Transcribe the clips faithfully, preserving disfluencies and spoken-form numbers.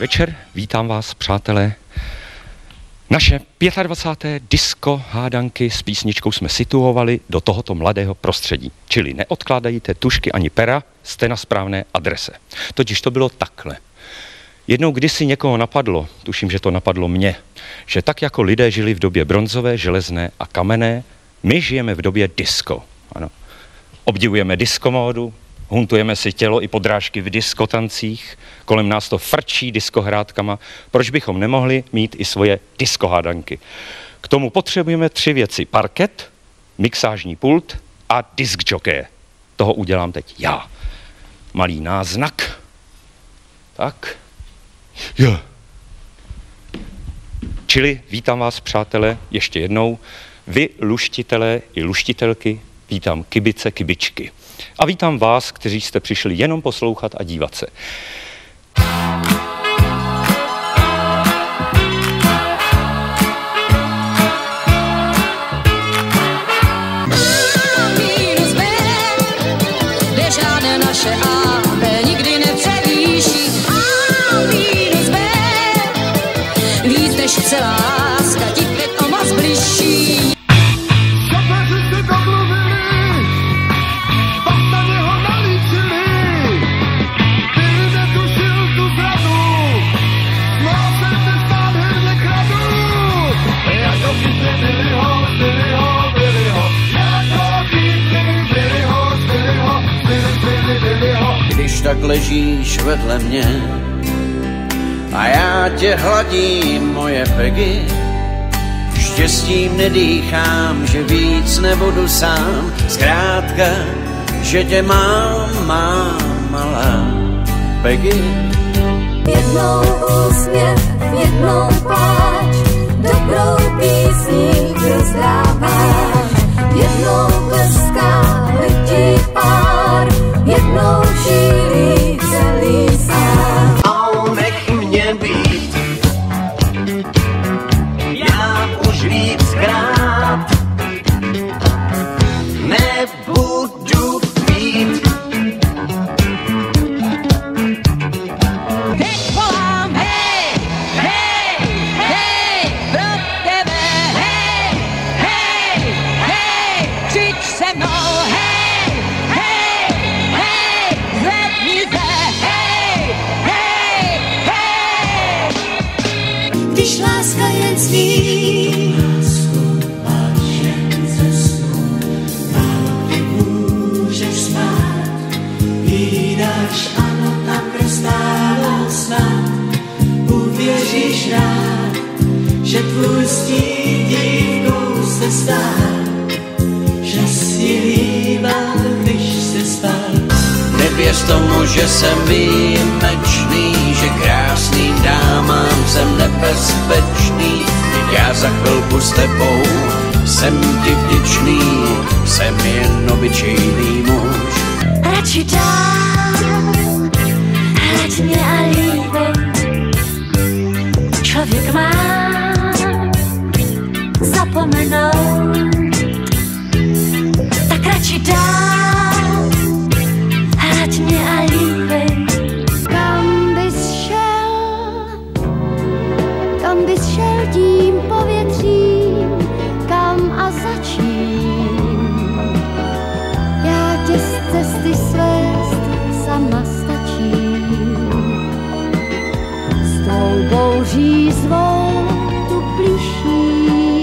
večer, vítám vás, přátelé. Naše dvacáté páté disco hádanky s písničkou jsme situovali do tohoto mladého prostředí. Čili neodkládajte tušky ani pera, jste na správné adrese. Totiž to bylo takhle. Jednou kdysi někoho napadlo, tuším, že to napadlo mě, že tak jako lidé žili v době bronzové, železné a kamenné, my žijeme v době disco. Ano. Obdivujeme diskomódu, huntujeme si tělo i podrážky v diskotancích, kolem nás to frčí diskohrátkama, proč bychom nemohli mít i svoje diskohádanky. K tomu potřebujeme tři věci. Parket, mixážní pult a diskjokeje. Toho udělám teď já. Malý náznak. Tak. Jo. Čili vítám vás, přátelé, ještě jednou. Vy, luštitelé i luštitelky, vítám kibice, kibičky. A vítám vás, kteří jste přišli jenom poslouchat a dívat se. Naše A, B nikdy nepřevýší. A minus B, víc než celá láska, ti teď o moc bližší. Šopeři si domluvili, pak na něho nalíčili. Ty netušil tu zradu, smál se se nádherně kradu. Jako písně byli ho, byli ho, byli ho. Jako písně byli ho, byli ho, byli, byli, byli ho. Když tak ležíš vedle mě a já tě hladím, moje Peggy, štěstím nedýchám, že víc nebudu sám, zkrátka, že tě mám, mám, malá Peggy. Jednou úsměv, jednou pláč, dobrou písní rozdáváš. Jednou bleská, letí pár, jednou šílí celý sám. Oh, nech mě být, já už víckrát nebudu pít. Teď volám, hej, hej, hej, pro tebe, hej, hej, hej, přijď se mnou, hej, hej, hej, zvedni se, hej, hej, hej. Když láska jen zní, Můžeš spát, vydáš ano, tam prostává snad. Uvěříš rád, že tvůj stín dívkou se stál, že si líbal, když se spal. Nevěř tomu, že jsem výjimečný, že krásným dámám jsem nebezpečný. Já za chvilku s tebou jsem ti vděčný, jsem jen obyčejný muž. radši dál, hled mě a líbej. Člověk má zapomenout, tak radši dál, hled mě a líbej. Kam bys šel, kam bys šel tím povětřím, kam a za čím? Já tě z cesty svést sama stačím. S tou bouří zvou tu blížší.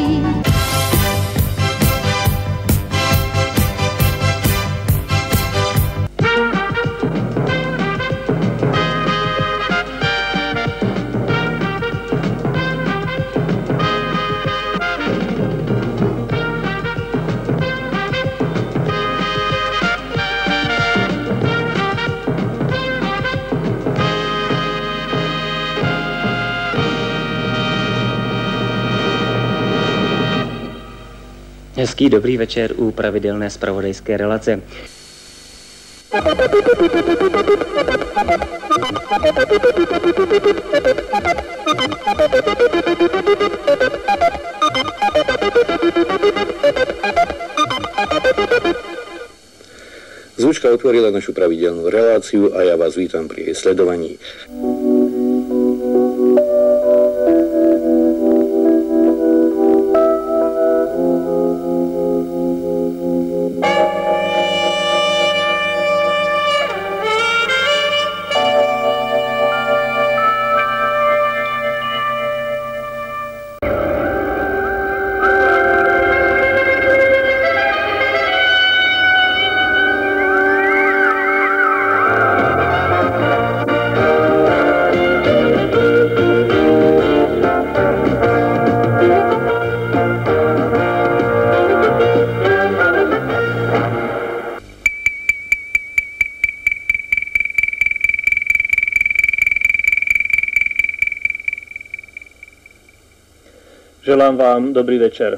Hezký dobrý večer u pravidelné zpravodajské relace. Zvučka otvorila našu pravidelnú reláciu a ja vás vítam pri jej sledovaní. Želám vám dobrý večer.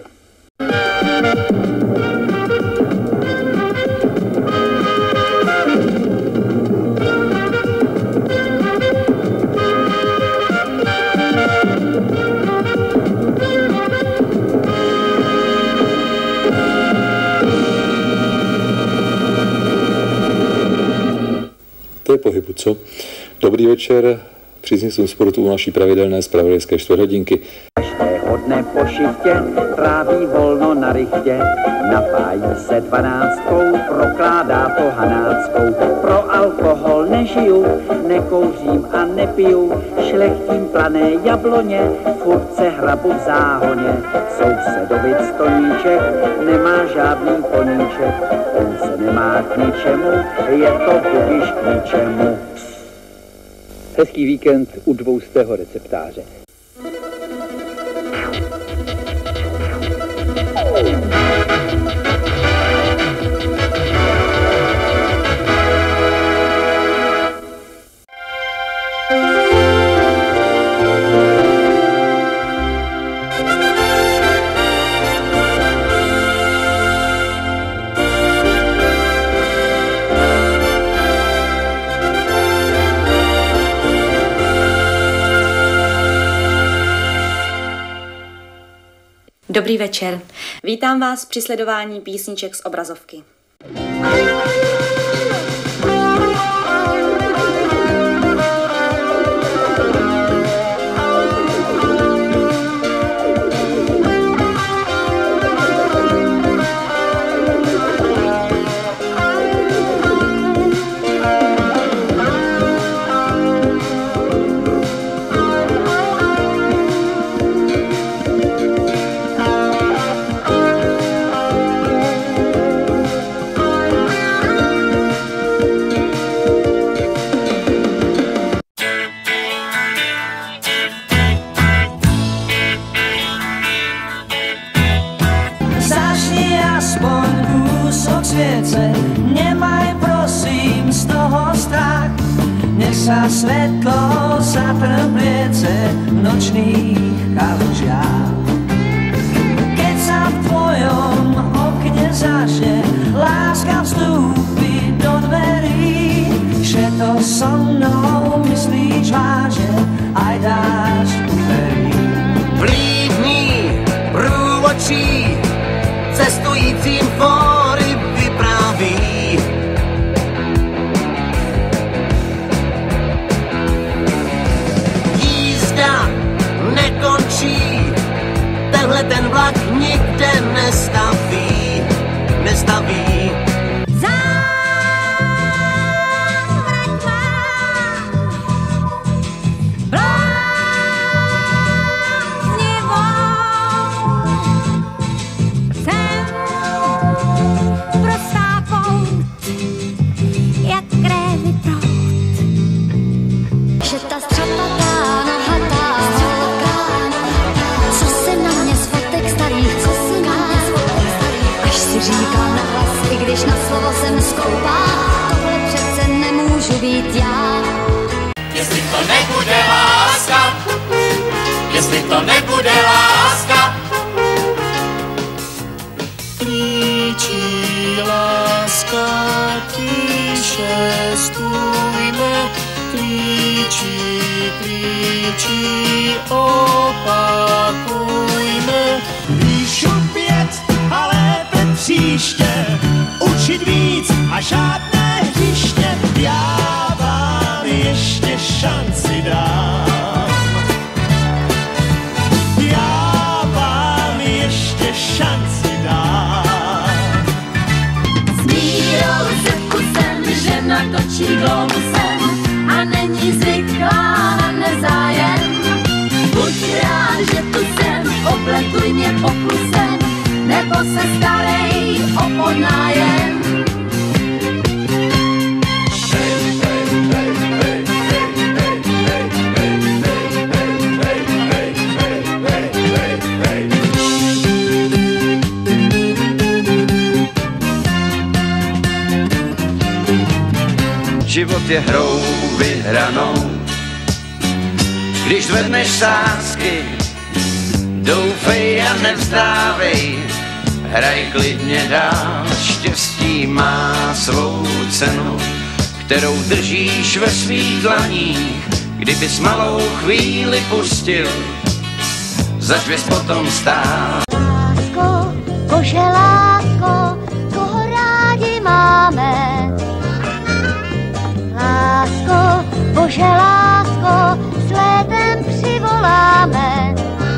To je pohybu, co? Dobrý večer, příznivcům sportu u naší pravidelné zpravodajské čtvrthodinky. Každého dne po šichtě tráví volno na rychtě, napájí se dvanáctkou, prokládá to hanáckou. Pro alkohol nežiju, nekouřím a nepiju, šlechtím plané jabloně, furt se hrabu v záhoně. Sousedovic Toníček nemá žádný koníček, on se nemá k ničemu, je to budiš k ničemu. Hezký víkend u dvoustého receptáře. Dobrý večer. Vítám vás při sledování písniček z obrazovky. Nemaj prosím z toho strach, nech sa svetlo zatrbliece v nočných kalužiach. Keď sa v tvojom okne zažne, láska vstúpi do dverí, že to so mnou myslíš vážne, aj dáš uverí. Vlídní průvočí cestujícím fóry vypráví. Jízda nekončí, tenhle ten vlak nikde nestaví, nestaví. Když na slovo jsem skoupá, tohle přece nemůžu být já. Jestli to nebude láska, jestli to nebude láska. Klíčí láska, klíše stůjme, klíčí, klíčí, opakujme. Píšu pět, ale příště učit víc a žádné hřiště, já vám ještě šanci dám. Já vám ještě šanci dám. S mírou se kusem žena točí globusem a není zvyklá na nezájem. Buď rád, že tu jsem, opletuj mě pokusem, nebo se starej o podnájem. Život je hrou vyhranou, když zvedneš sázky, Doufej a nevzdávej, hraj klidně dál, štěstí má svou cenu, kterou držíš ve svých dlaních. Kdybys malou chvíli pustil, zač bys potom stál. Lásko, bože lásko, koho rádi máme. Lásko, bože lásko, s létem přivoláme.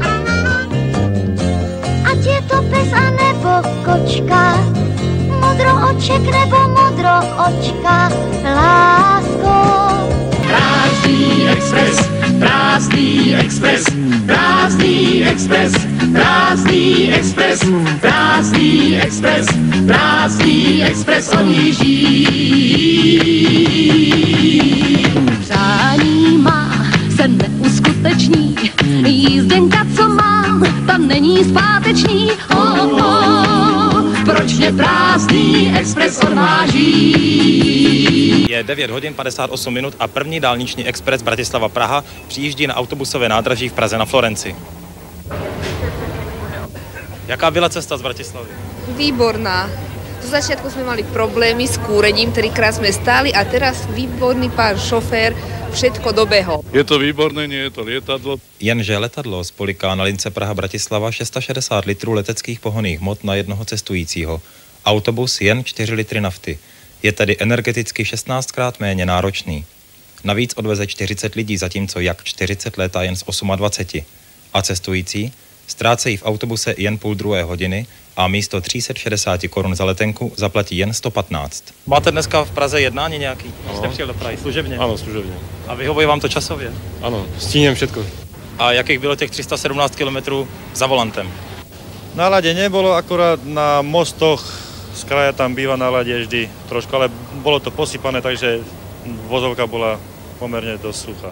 Ať je to pes a nebo kočka, modrooček nebo modroočka, lásko. Prázdný expres, prázdný expres, prázdný expres, prázdný expres, prázdný expres, prázdný expres odjíždí. Přání má se neuskuteční, jízdenka, co mám, ta není zpáteční. Oh, oh, proč mě prázdný expres odváží? Je devět hodin padesát osm minut a první dálniční expres Bratislava-Praha přijíždí na autobusové nádraží v Praze na Florenci. Jaká byla cesta z Bratislavy? Výborná. Z začiatku sme mali problémy s kúrením, trikrát sme stáli a teraz výborný pán šofér všetko dobehol. Je to výborné, nie je to lietadlo. Jenže letadlo spoliká na lince Praha-Bratislava šest set šedesát litrů leteckých pohonných hmot na jednoho cestujícího. Autobus jen čtyři litry nafty. Je tedy energeticky šestnáctkrát méně náročný. Navíc odveze čtyřicet lidí, zatímco jak čtyřicet létá jen z dvacet osm. A cestující ztrácejí v autobuse jen půl druhé hodiny a místo tři sta šedesát korun za letenku zaplatí jen sto patnáct. Máte dneska v Praze jednání nějaký? Ano. Jste přijel do Prahy služebně? Ano, služebně. A vyhovuje vám to časově? Ano, stínem všetko. A jakých bylo těch tři sta sedmnáct kilometrů za volantem? Na lade nebolo, akurát na mostoch z kraja tam býva na lade vždy trošku, ale bolo to posypané, takže vozovka bola pomerne dosť suchá.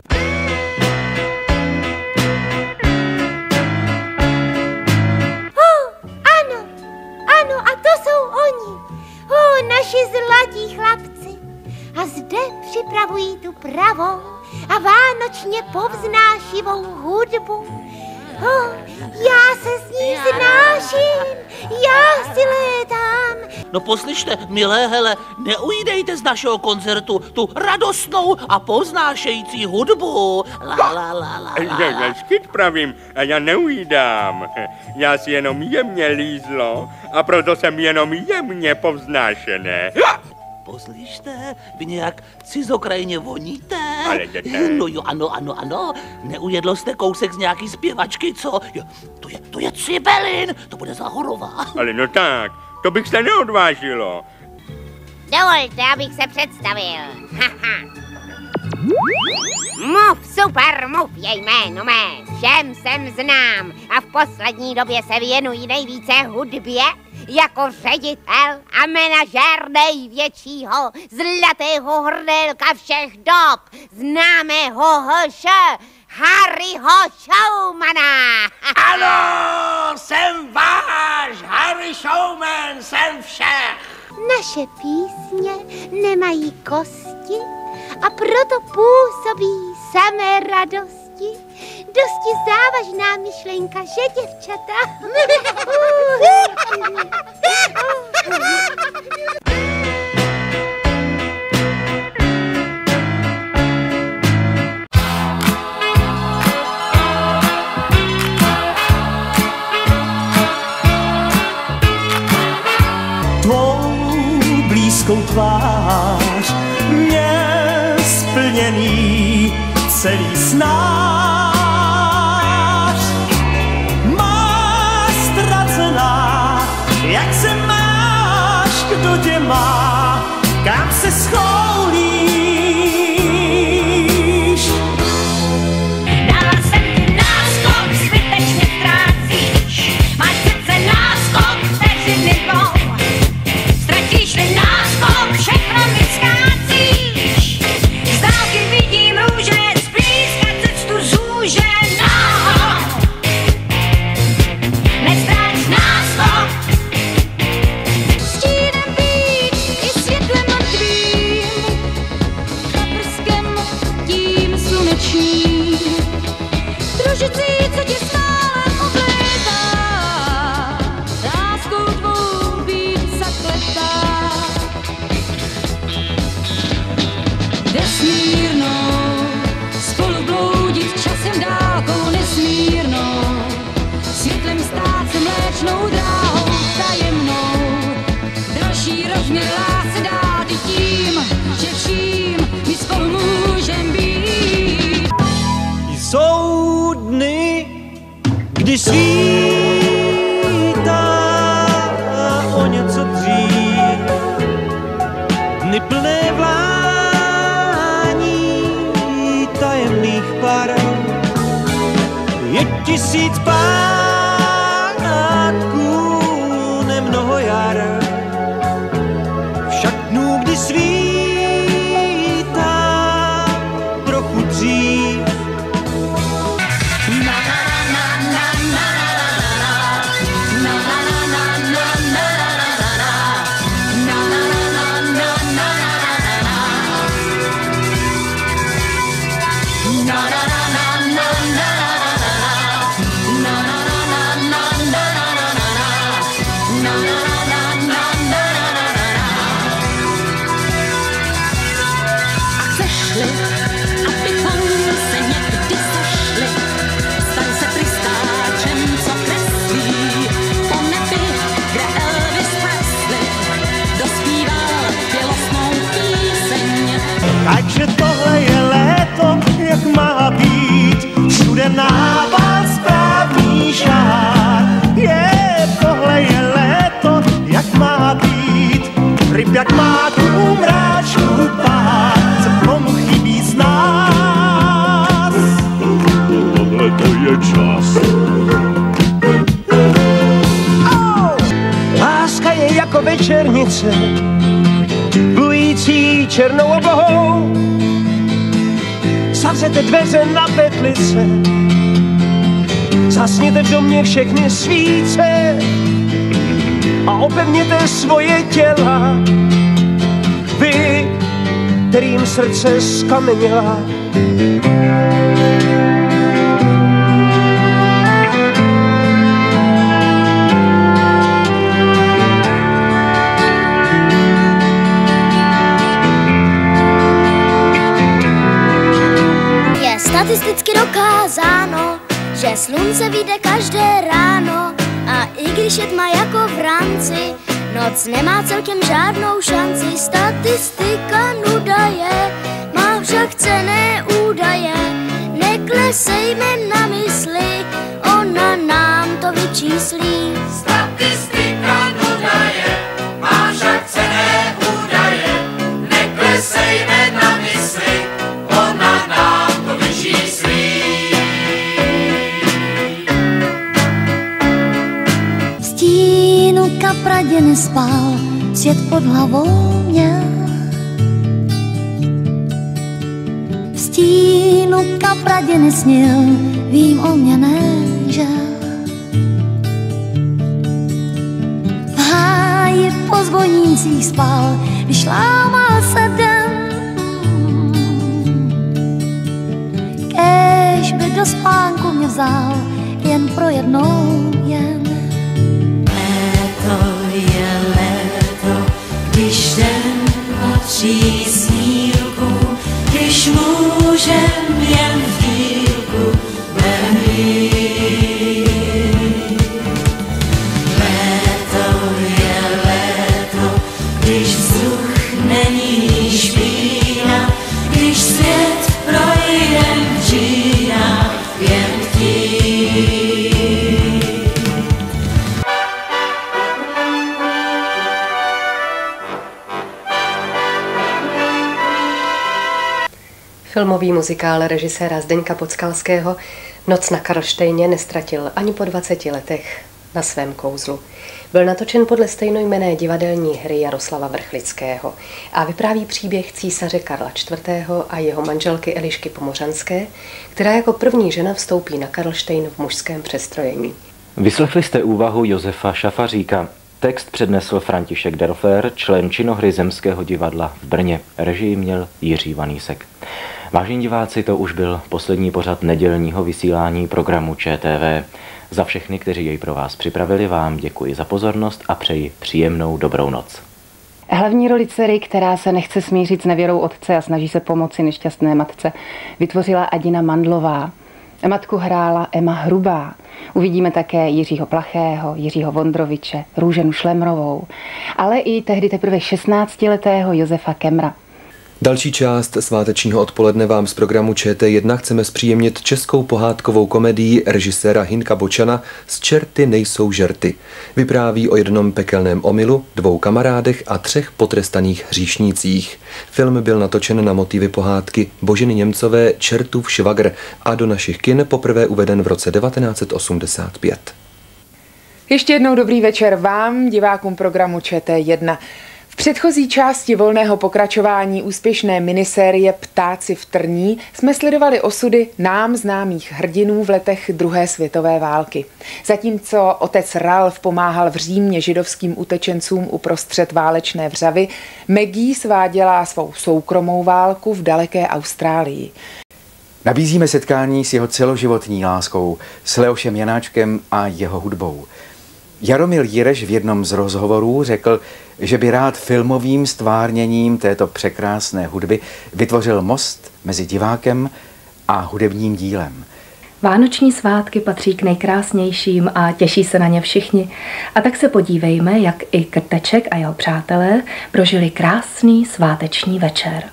Naši zlatí chlapci a zde připravují tu pravou a vánočně povznášivou hudbu. Oh, já se s ní znáším, já si létám. No poslyšte, milé hele, neujídejte z našeho koncertu tu radostnou a povznášející hudbu. La, la, la, la, la. Já škyt pravím, a já neujídám. Já si jenom jemně lízlo a proto jsem jenom jemně povznášené. Poslyšte, vy nějak cizokrajně voníte? Ale ne. No jo, ano, ano, ano. Neujedlo jste kousek z nějaký zpěvačky, co? Jo, to je, to je Cibelin, to bude Zahorová. Ale no tak, to bych se neodvážilo. Dovolte, abych se představil. Mov, super, mov je jméno mé, všem jsem znám a v poslední době se věnují nejvíce hudbě jako ředitel a manažér největšího zlatého hrdelka všech dob, známého H. Harryho Showmana. Ano, jsem váš Harry Showman, jsem všech. Naše písně nemají kosti a proto působí samé radosti. Dosti závažná myšlenka, že děvčata? Tvou blízkou tvář mě splněný celý snář má ztracená, jak se máš, kdo tě má, kam se schoulíš. Dala jsem ti náskok, zbytečně ztrácíš, máš přece náskok, vteřiny dvou, ztratíš-li náskok, všechno mi zkácíš, z dálky vidím růže, zblízka cestu zúženou, neztráč náskok, stínem být kdy svítá o něco dřív, dny plné vlání tajemných barev, je tisíc pátků, nemnoho jar, však dnů, kdy svítá trochu dřív. Takže tohle je léto, jak má být, všude nával správný žár. Je, tohle je léto, jak má být, ryb jak má tu mráčku pát, co komu chybí z nás. Tohle to je čas. Oh! Láska je jako večernice, plující černou oblohou, zavřete dveře na petlice, zasněte v domě všechny svíce a opevněte svoje těla, vy, kterým srdce skameněla. Statisticky dokázáno, že slunce vyjde každé ráno a i když je tma jako v rámci, noc nemá celkem žádnou šanci. Statistika nuda je, má však cenné údaje, neklesejme na mysli, ona nám to vyčíslí. Statistika nuda je, má však cenné údaje, neklesejme na mysli, ona nám to vyčíslí. V stínu kapradě nespal, svět pod hlavou měl. V stínu kapradě nesnil, vím o mě nežel. V háji po zvonících spal, když lámal se den. Kéž by do spánku mě vzal, jen pro jednou jen. Léto je léto, když den patří snílku, když můžem jen v dílku behřít. Léto je léto, když vzduch není špína, když svět projdem října jen chtít. Filmový muzikál režiséra Zdeňka Podskalského Noc na Karlštejně nestratil ani po dvaceti letech na svém kouzlu. Byl natočen podle stejnojmenné divadelní hry Jaroslava Vrchlického a vypráví příběh císaře Karla čtvrtého. a jeho manželky Elišky Pomořanské, která jako první žena vstoupí na Karlštejn v mužském přestrojení. Vyslechli jste úvahu Josefa Šafaříka. Text přednesl František Derfler, člen činohry Zemského divadla v Brně. Režii měl Jiří Vanísek. Vážení diváci, to už byl poslední pořad nedělního vysílání programu Č T V. Za všechny, kteří jej pro vás připravili, vám děkuji za pozornost a přeji příjemnou dobrou noc. Hlavní roli dcery, která se nechce smířit s nevěrou otce a snaží se pomoci nešťastné matce, vytvořila Adina Mandlová. Matku hrála Emma Hrubá. Uvidíme také Jiřího Plachého, Jiřího Vondroviče, Růženu Šlemrovou, ale i tehdy teprve šestnáctiletého Josefa Kemra. Další část svátečního odpoledne vám z programu Č T jedna chceme zpříjemnit českou pohádkovou komedii režiséra Hinka Bočana S čerty nejsou žerty. Vypráví o jednom pekelném omylu, dvou kamarádech a třech potrestaných hříšnících. Film byl natočen na motivy pohádky Boženy Němcové Čertův švagr a do našich kin poprvé uveden v roce devatenáct set osmdesát pět. Ještě jednou dobrý večer vám, divákům programu Č T jedna. V předchozí části volného pokračování úspěšné minisérie Ptáci v trní jsme sledovali osudy nám známých hrdinů v letech druhé světové války. Zatímco otec Ralf pomáhal v Římě židovským utečencům uprostřed válečné vřavy, Maggie sváděla svou soukromou válku v daleké Austrálii. Nabízíme setkání s jeho celoživotní láskou, s Leošem Janáčkem a jeho hudbou. Jaromil Jireš v jednom z rozhovorů řekl, že by rád filmovým stvárněním této překrásné hudby vytvořil most mezi divákem a hudebním dílem. Vánoční svátky patří k nejkrásnějším a těší se na ně všichni. A tak se podívejme, jak i Krteček a jeho přátelé prožili krásný sváteční večer.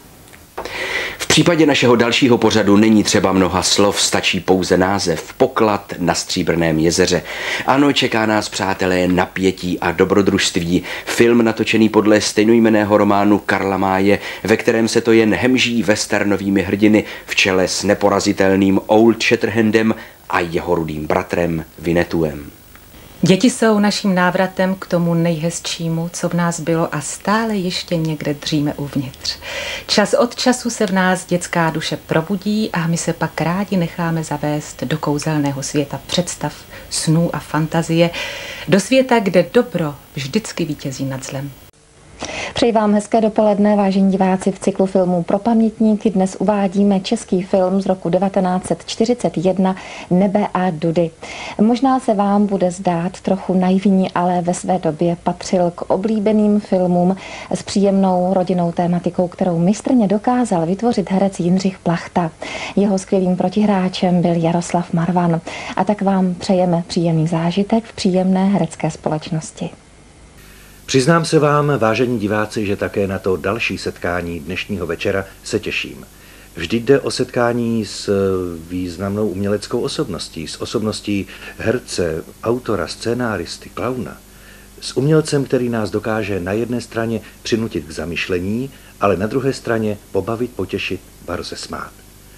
V případě našeho dalšího pořadu není třeba mnoha slov, stačí pouze název Poklad na Stříbrném jezeře. Ano, čeká nás, přátelé, napětí a dobrodružství. Film natočený podle stejnojmenného románu Karla Máje, ve kterém se to jen hemží westernovými hrdiny v čele s neporazitelným Old Shatterhandem a jeho rudým bratrem Vinetuem. Děti jsou naším návratem k tomu nejhezčímu, co v nás bylo a stále ještě někde dříme uvnitř. Čas od času se v nás dětská duše probudí a my se pak rádi necháme zavést do kouzelného světa představ, snů a fantazie, do světa, kde dobro vždycky vítězí nad zlem. Přeji vám hezké dopoledne, vážení diváci. V cyklu filmů pro pamětníky dnes uvádíme český film z roku devatenáct set čtyřicet jedna Nebe a dudy. Možná se vám bude zdát trochu naivní, ale ve své době patřil k oblíbeným filmům s příjemnou rodinnou tématikou, kterou mistrně dokázal vytvořit herec Jindřich Plachta. Jeho skvělým protihráčem byl Jaroslav Marvan. A tak vám přejeme příjemný zážitek v příjemné herecké společnosti. Přiznám se vám, vážení diváci, že také na to další setkání dnešního večera se těším. Vždy jde o setkání s významnou uměleckou osobností, s osobností herce, autora, scénáristy, klauna. S umělcem, který nás dokáže na jedné straně přinutit k zamyšlení, ale na druhé straně pobavit, potěšit, ba rozesmát.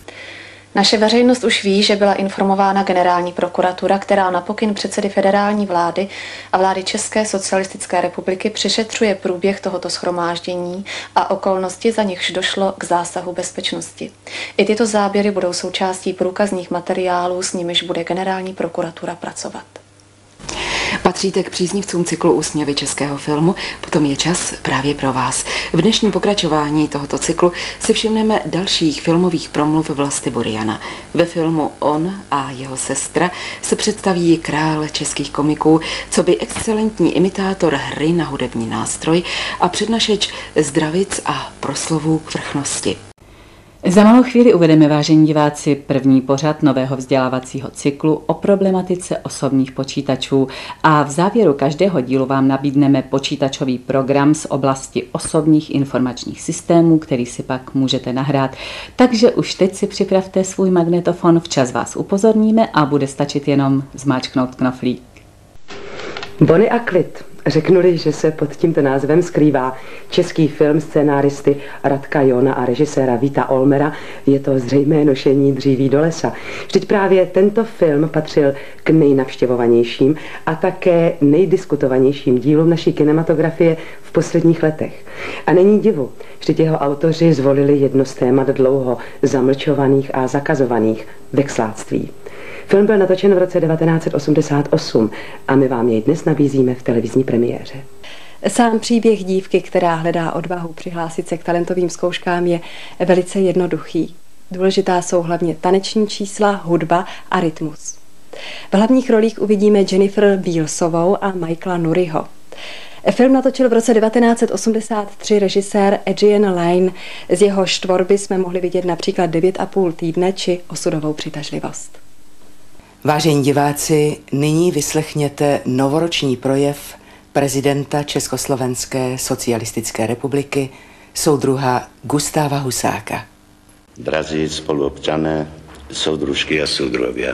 Naše veřejnost už ví, že byla informována generální prokuratura, která na pokyn předsedy federální vlády a vlády České socialistické republiky přešetřuje průběh tohoto shromáždění a okolnosti, za nichž došlo k zásahu bezpečnosti. I tyto záběry budou součástí průkazních materiálů, s nimiž bude generální prokuratura pracovat. Patříte k příznivcům cyklu Úsměvy českého filmu, potom je čas právě pro vás. V dnešním pokračování tohoto cyklu si všimneme dalších filmových promluv Vlasty Buriana. Ve filmu On a jeho sestra se představí král českých komiků, co by excelentní imitátor hry na hudební nástroj a přednašeč zdravic a proslovů k vrchnosti. Za malou chvíli uvedeme, vážení diváci, první pořad nového vzdělávacího cyklu o problematice osobních počítačů a v závěru každého dílu vám nabídneme počítačový program z oblasti osobních informačních systémů, který si pak můžete nahrát. Takže už teď si připravte svůj magnetofon, včas vás upozorníme a bude stačit jenom zmáčknout knoflík. Bonnie a Clyde. Řeknuli, že se pod tímto názvem skrývá český film scénáristy Radka Jona a režiséra Víta Olmera, je to zřejmé nošení dříví do lesa. Vždyť právě tento film patřil k nejnavštěvovanějším a také nejdiskutovanějším dílům naší kinematografie v posledních letech. A není divu, vždyť jeho autoři zvolili jedno z témat dlouho zamlčovaných a zakazovaných – veksláctví. Film byl natočen v roce devatenáct set osmdesát osm a my vám jej dnes nabízíme v televizní premiéře. Sám příběh dívky, která hledá odvahu přihlásit se k talentovým zkouškám, je velice jednoduchý. Důležitá jsou hlavně taneční čísla, hudba a rytmus. V hlavních rolích uvidíme Jennifer Bealsovou a Michaela Nuriho. Film natočil v roce devatenáct set osmdesát tři režisér Adrian Lyne. Z jeho tvorby jsme mohli vidět například devět a půl týdne či Osudovou přitažlivost. Vážení diváci, nyní vyslechněte novoroční projev prezidenta Československé socialistické republiky soudruha Gustáva Husáka. Drazí spoluobčané, soudružky a soudruhovia.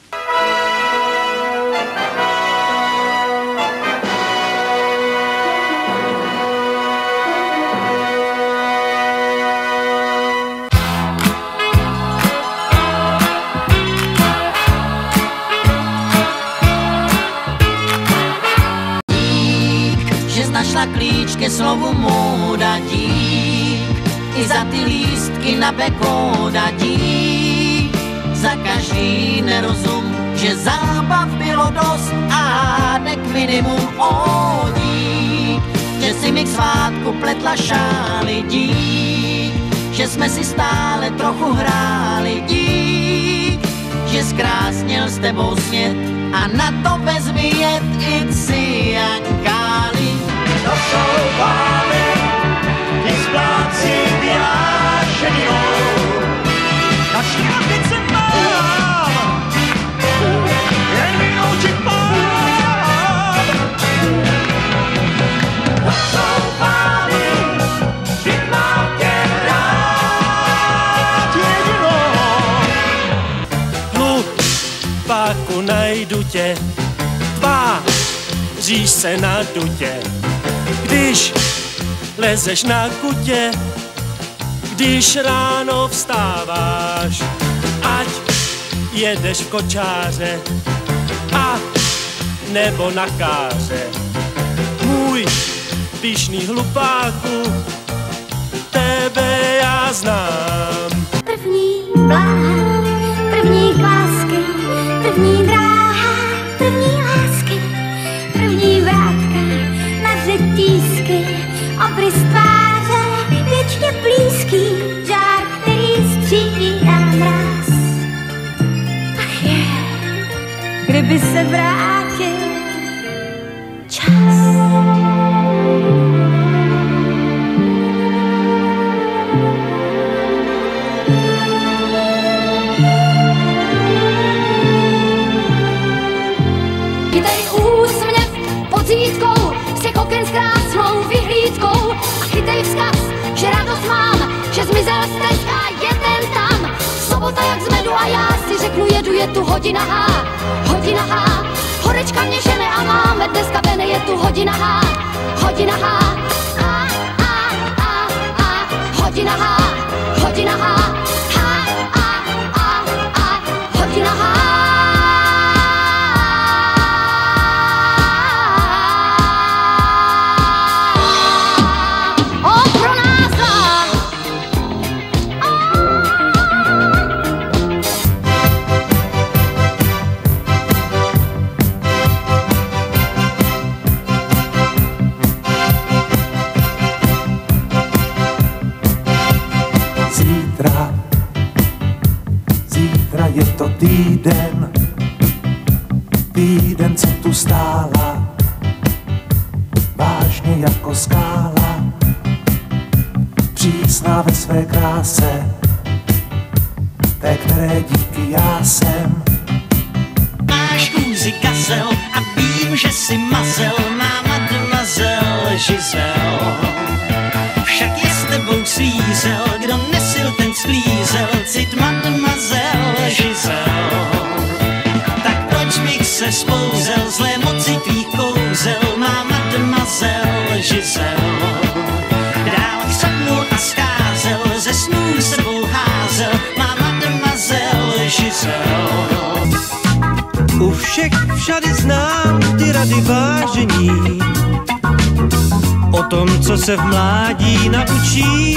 Našla klíč ke slovu móda, dík, i za ty lístky na bekóda, dík, za každý nerozum, že zábav bylo dost a hádek minimum, ó, dík, že si mi k svátku pletla šály, dík, že jsme si stále trochu hráli, dík, že zkrásnil s tebou svět a na to vezmi jet i Ciankáli. To jsou pány, ty spláci vyrášeninou. Na šťávice mám, jen minouček mám. To jsou pány, vždyť mám tě rád jedinou. Hlupáku, najdu tě, tváříš se na dutě. Když lezeš na kutě, když ráno vstáváš, ať jedeš v kočáře a nebo na káře. Můj pyšný hlupáku, tebe já znám. První bláha, první klásky, první dráha, první lásky, první vrátka na řetízky, obrys tváře věčně blízký, žár, který střídá mráz. Ach je, kdyby se vrátil čas. Zítkou, všech oken s krásnou vyhlídkou a chytej vzkaz, že radost mám, že zmizel stres a je ten tam. Sobota jak z medu a já si řeknu jedu, je tu hodina H, hodina H. Horečka mě žene a máme dneska vene, je tu hodina H, hodina H. A, a, a, a, hodina H, hodina H. H, a, a, a, hodina H. Je to týden, týden, co tu stála, vážně jako skála, přísná ve své kráse, té, které díky já jsem. Máš kůzi kazel a vím, že si mazel, má mademoiselle Giselle. Však je s tebou svízel, kdo nesil, ten sklízel, cit mademoiselle Giselle. Tak proč bych se spouzel, zlé moci tvých kouzel, má mademoiselle Giselle. Dál chřapnul a skázel, ze snů sebou házel, má mademoiselle Giselle. U všech všady znám ty rady vážení, o tom, co se v mládí naučí.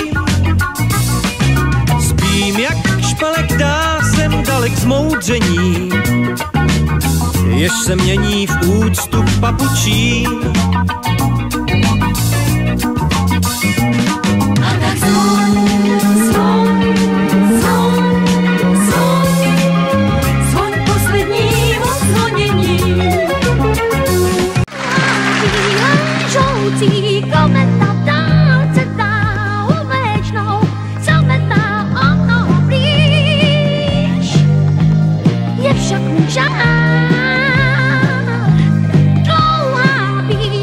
Spím jak špalek, dá jsem dalek zmoudření, jež se mění v úctu papučí. A tak zvon, zvon, zvon, zvon, zvon poslednímu zvonění. Žoucí kometa dálce dál mléčnou, zametá ono blíž. Je však můj žár, dlouhá bývá.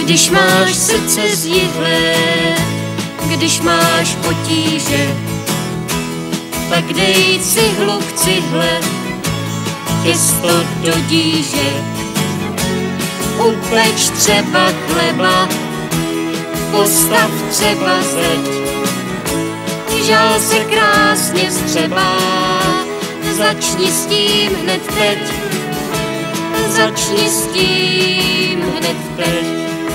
Když máš srdce zjihlé, když máš potíže, tak dej cihlu k cihle, těsto do díže. Upeč třeba chleba, postav třeba zeď, žal se krásně vstřebá, začni s tím hned teď, začni s tím hned teď.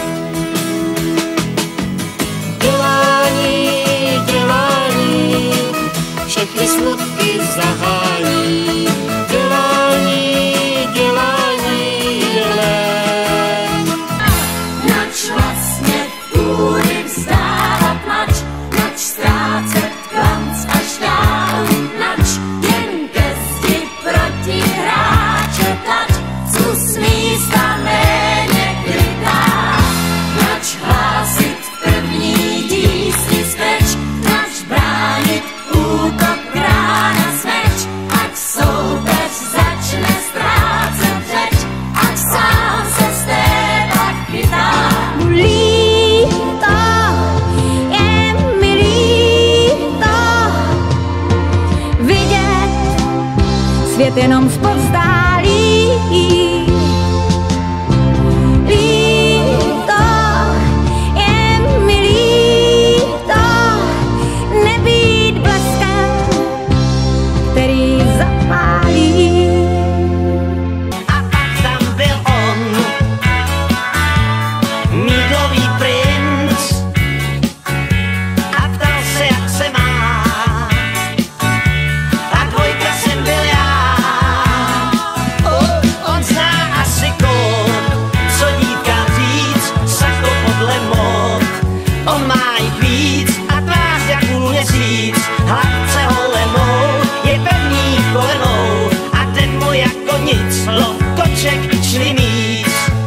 Dělání, dělání, všechny smutky zahání. Dělání, dělání, dělání. Nač vlastně půdy vzdávat, nač, nač ztrácet klanc až dál, nač jen ke zdi proti hráče tlač, zkus místa méně krytá, nač hlásit první tísni zveč, nač bránit útok rána smeč, ať soupeř začne ztrácet řeč, ať sám se z téba chytá. Líto, je mi líto vidět svět jenom zpovzdálí. Líto, je mi líto nebýt bleskem, který zapálí. A pak tam byl on, mýdlový princ, a ptal se, jak se má. A dvojka jsem byl já. Oh, on zná asi kód, co dívka říct, sako podle mod. On má jich víc a tvář jak půl měsíc, hladce holenou, je pevný kolenou a ten mu jako nic, lov koček šli míc.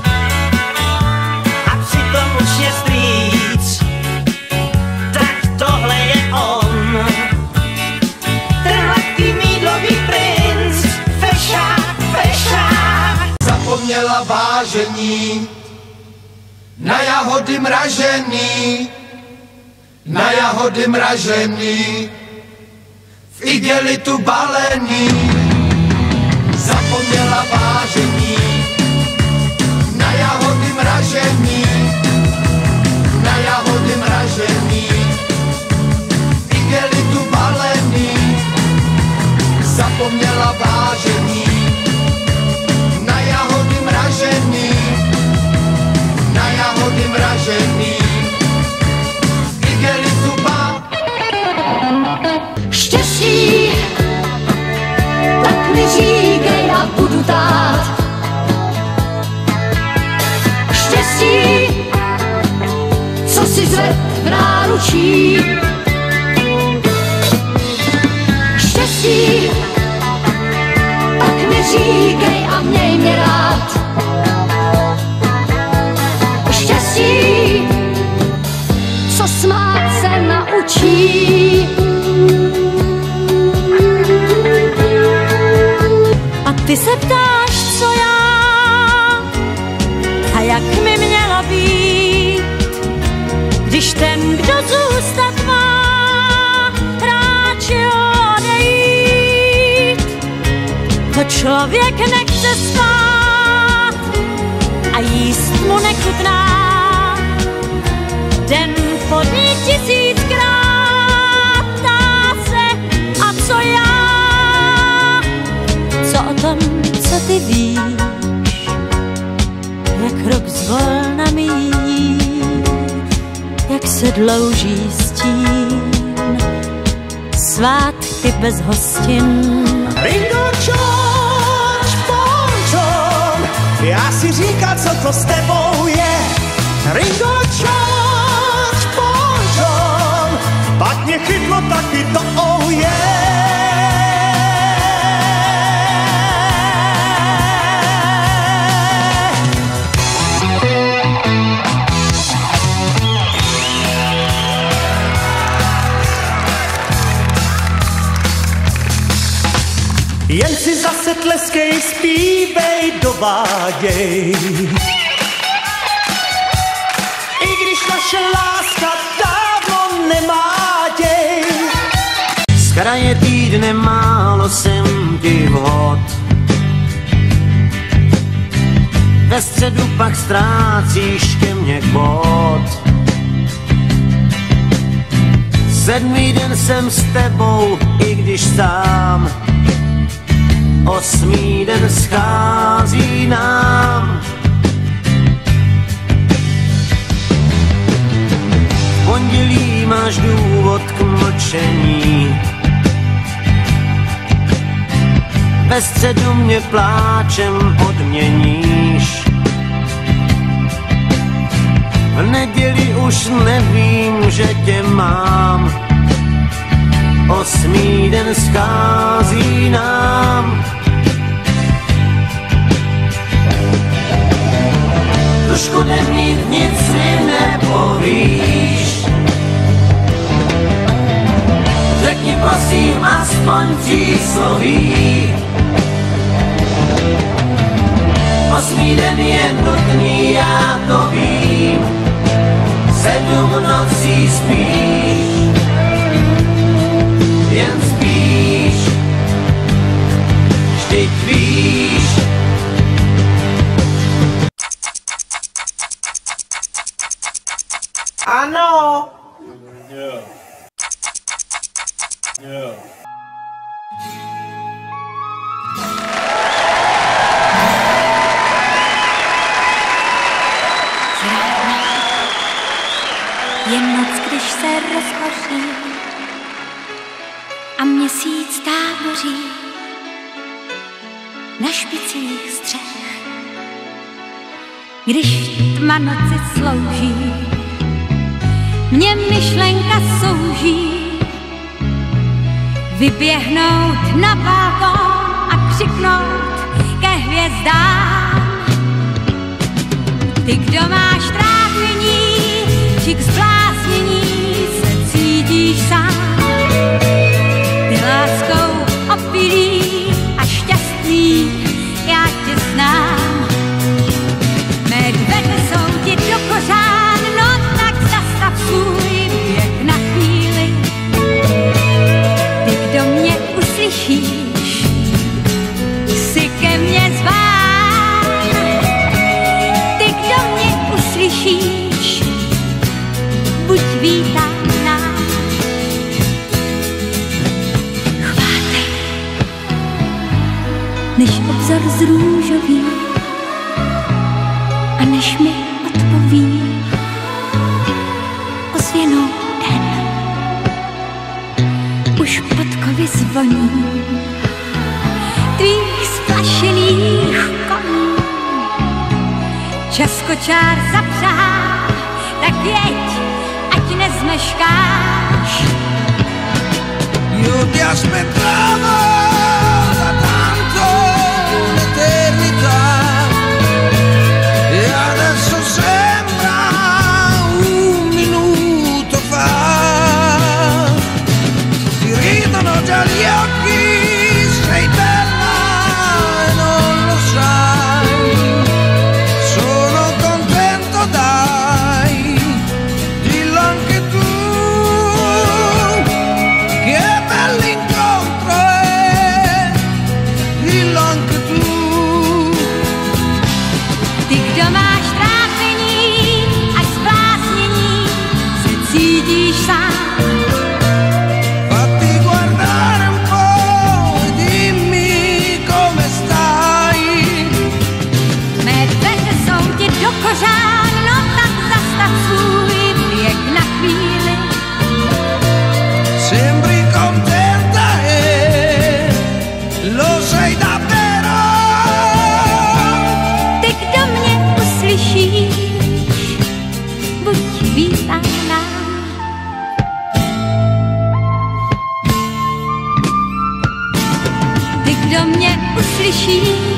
A přitom už je strýc, tak tohle je on. Ten hladký mýdlový princ, fešák, fešák. Zapomněla vážení na jahody mražený, na jahody mražený, v igelitu balený. Zapomněla vážení na jahody mražený, na jahody mražený, v igelitu balený. Zapomněla vážení na jahody mražený, na jahody mražený, v igelitu balený. Štěstí, tak mi říkej a budu tát. Štěstí, co si zved v náručí. Štěstí, tak mi říkej a měj mě rád. Štěstí, co smát se naučí. A ty se ptáš, co já a jak mi měla být, když ten, kdo zůstat má, ráčil odejít. To člověk nechce spát a jíst mu nechutná, den po dní tisíckrát ptá se, a co já? Co o tom, co ty víš, jak rok zvolna míjí, jak se dlouží stín, svátky bez hostin. Ringo, George, Bon John, já si říkal, co to s tebou je. Ringo, George, Bon John, pak mě chytlo taky to oh yeah. Jen si zase tleskej, zpívej, dováděj. naše láska dávno nemá děj. Z kraje týdne málo jsem ti vhod, ve středu pak ztrácíš ke mně bod. Sedmý den jsem s tebou, i když sám, osmý den schází nám. V pondělí máš důvod k mlčení, ve středu mě pláčem odměníš. V neděli už nevím, že tě mám, osmý den schází nám. Tužku nemít, nic mi nepovíš, řekni prosím aspoň přísloví. Osmý den je nutný, já to vím, sedm nocí spíš, jen spíš, vždyť víš. Ano. Yeah. Yeah. Je noc, když se rozhoří a měsíc táboří na špicích střech. Když tma noci slouží, mě myšlenka souží vyběhnout na balkón a křiknout ke hvězdám. Ty, kdo máš trápení, či k zbláznění se cítíš sám. Ty láskou opilý a šťastný, já tě znám. Mé dveře jsou ti do kořán, no tak zastav svůj běh na chvíli. Ty, kdo mě uslyšíš, si ke mně zván. Ty, kdo mě uslyšíš, buď vítána. Chvátej, než obzor zrůžoví a než mi odpoví ozvěnou den. Už podkovy zvoní tvých splašených koní. Čas kočár zapřahá, tak jeď, ať nezmeškáš. Io ti aspettavo da tanto l'eternità e adesso sembra un minuto fa. Ti ridono già gli occhi, sei bella e non lo sai. Sono contento, dai, dillo anche tu, che bell'incontro è, dillo anche tu. Ty, kdo máš trápení a zbláznění, se cítíš sám. Fatti guardare un po' e dimmi come stai. Mé dveře jsou ti do kořán, no tak zastav svůj běh na chvíli. Sembri contenta e lo sei davvero. Ty, kdo mě uslyšíš, buď vítána. Ty, kdo mě uslyšíš,